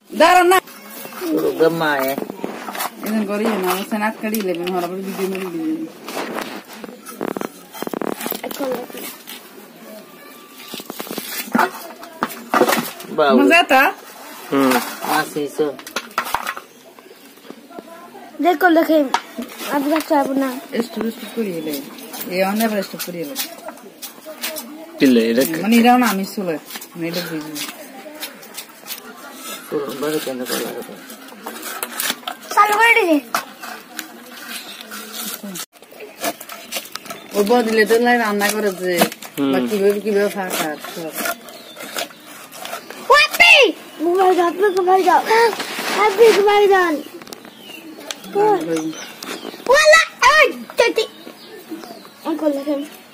Darah nak. Suruh gemma ya. Ini Korea nama senat kali le, men orang video meri di. Bau. Masa tak? Masih so. देखो लखे अब का चाय बना Istu Korea le. Ye anda ber istu Korea le. Pille rek. Mani rau na misule. Mani le biji. Suruh baru kena kalau. चालू कर दीजिए O bodile to lai ranna করেছে বাকি কিভাবে ফাঁকা हैप्पी मोबाइल जान पे मोबाइल जान हैप्पी मोबाइल जान वाला ओए चटी अंकल लगे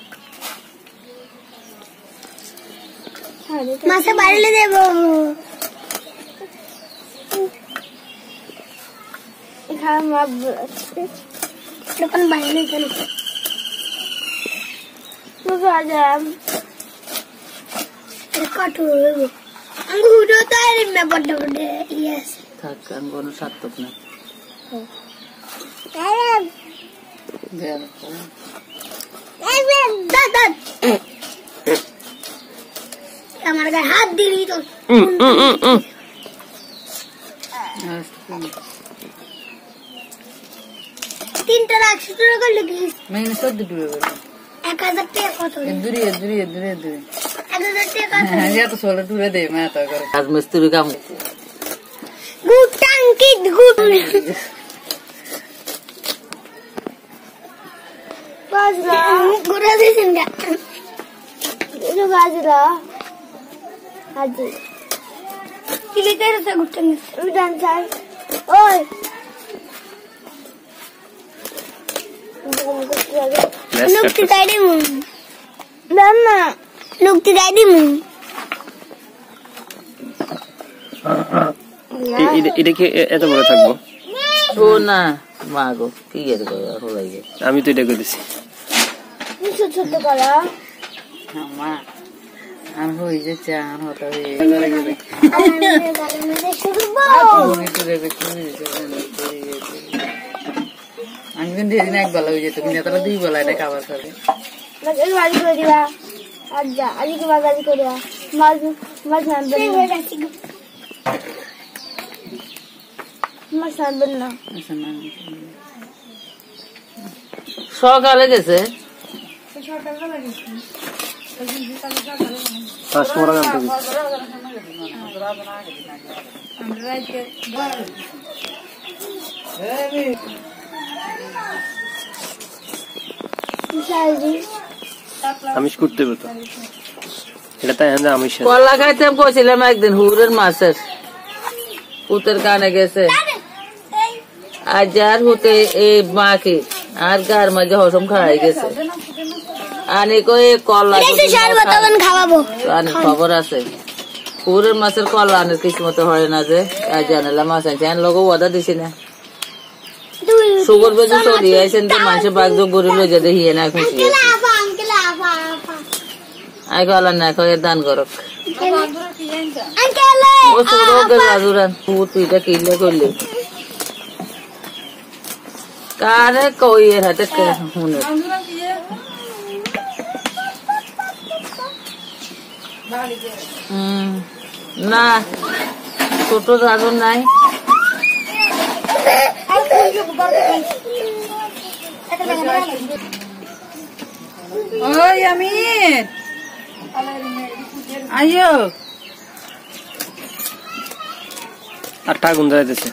मासे बाहर ले देबो हम अब अपन बाहर ले चलो तो आजा कट हो गए अंगूर तो है मैं बड़े बड़े यस Takkan gono satu na. दादा हमारे का हाथ दिली तो तीन तरह से तो लगी Main sod dulu. 1000 টাকা কত Duri. 1000 টাকা Ya to solar dulu deh, मैं तो करो. Az misteri kamu. गुटांग की गुट बाजरा गुरा दे सिंगा ये बाजरा हाजी किले तेरे से गुटांग उड़ान चाय ओए लोग तिगाड़ी मु मामा लोग तिगाड़ी मु এটা কি এত বড় থাকবো ও না মাগো কি এর গো আর লাগে আমি তো এটা করেছি ছোট ছোট করা মা আর হই যে চান হতো এই আমি কিন্তু দিন এক বেলা হয়ে যেত কিন্তু তারা দুই বেলা এটা খাবার করে এই বাড়ি করে দিবা আচ্ছা আজকে বাজার করে মাছ মাছ আনবেন মাছ আনবেন না সকালে গেছে আমিষ করতে হবে তো এটা তাই আমিষ কলা খাইতাম কইছিলাম একদিন হুরের মাছের পুতের কানে গেছে আজ আর হতে এই মাকে আর গার মাঝে হসম খাওয়াই গেছে আনে কই কলা খাওয়াবো খবর আছে হুরের মাছের কলা আনের কিসমতে হয় না যে আজ জানালা মাছ আনছে আন লোক ওয়াদা দিছি না সুগর বেজে চলি আইছেন তো মানুষের বাঘ যোগ গরি লই যাতে হিয়ে না খুশি আই কলা না কয়ে দান করক ও সুগর রাজুরান তুইটা কিনলে করলি কারে কই এর হাতে হুনে না ছোট রাজুর নাই Oi, Amin. Ayo. আটটা আগুন জ্বালাইতেছে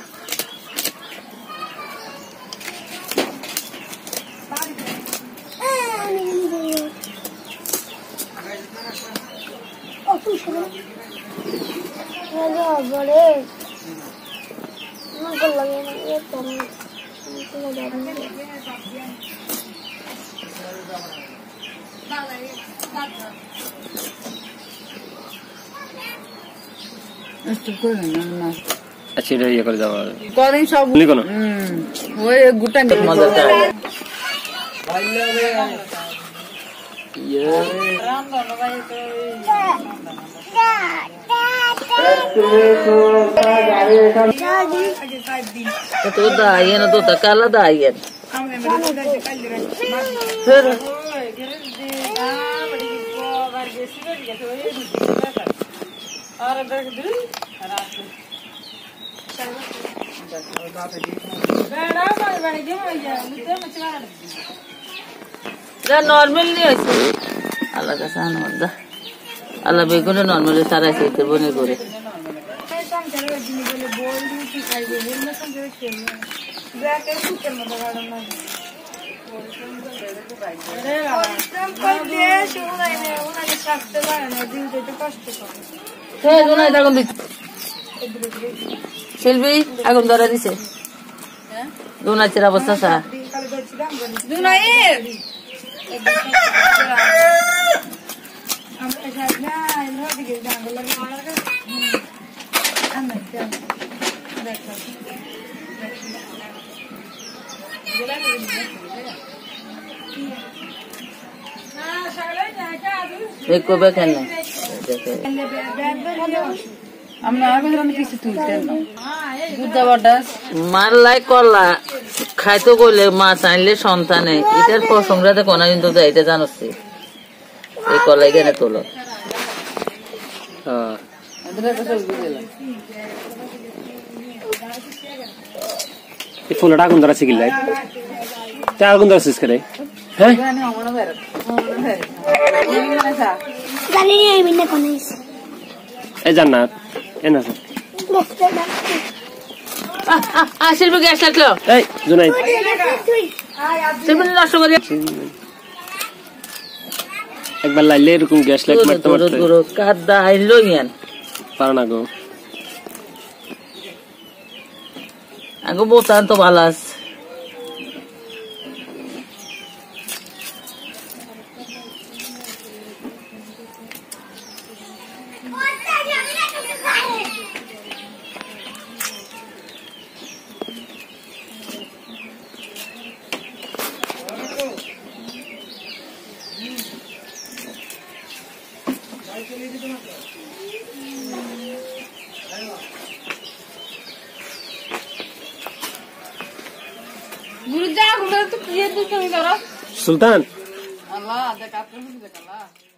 বলে আচ্ছা এটা ইয়ে করে যাওয়া কদিন সব কোনো ওই গুটা নিয়ে মজাটা Yeah. तो दाई ना तो काला दाई है फिर नॉर्मल नहीं है अल्लाह का सान होता अल्लाह बेगुने नॉर्मल सारा से बने करे শিল্পী আগুন ধরা দিছে দু নাচের অবস্থা সা কবে কেন মারলাই করলা খাইতো কইলে মাছ আনলে সন্তানে এটার প্রসঙ্গটা কোনা কিন্তু এটা জানোছি এই কলাই কেন তোলো ফুলটা আগুন ধরা শিখিল আগুন ধরা শেষ করে হ্যাঁ এই জান্নাত এনা শিল্পী গ্যাস লাগলো এই জুনাইদ শিল্পী নষ্ট করি একবার লাইলে এরকম গ্যাস লাইট মারতে মারতে কাদা আইলো ইয়ান পার না গো আগো বোতান তো ভালো আছে গুরু যা গুলো তো কি তুমি করো সুলতান আল্লাহ দেখ আপনি দেখ আল্লাহ